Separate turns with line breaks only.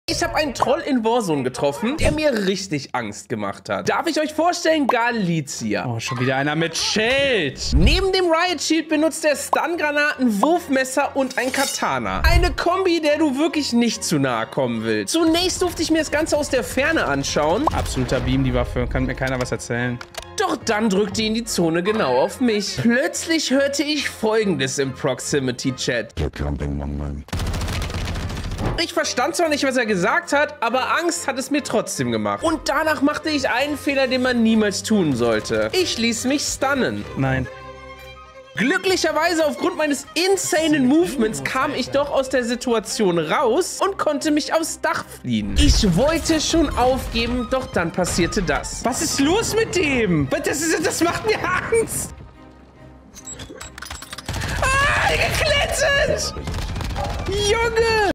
Ich habe einen Troll in Warzone getroffen, der mir richtig Angst gemacht hat. Darf ich euch vorstellen, Galizia.
Oh, schon wieder einer mit Schild.
Neben dem Riot Shield benutzt er Stun-Granaten, Wurfmesser und ein Katana. Eine Kombi, der du wirklich nicht zu nahe kommen willst. Zunächst durfte ich mir das Ganze aus der Ferne anschauen.
Absoluter Beam, die Waffe. Kann mir keiner was erzählen.
Doch dann drückte ihn die Zone genau auf mich. Plötzlich hörte ich Folgendes im Proximity-Chat. Ich verstand zwar nicht, was er gesagt hat, aber Angst hat es mir trotzdem gemacht. Und danach machte ich einen Fehler, den man niemals tun sollte. Ich ließ mich stunnen.
Nein.
Glücklicherweise aufgrund meines insanen Movements kam ich doch aus der Situation raus und konnte mich aufs Dach fliehen. Ich wollte schon aufgeben, doch dann passierte das.
Was ist los mit dem? Das macht mir Angst.
Ah, geklettert! Junge!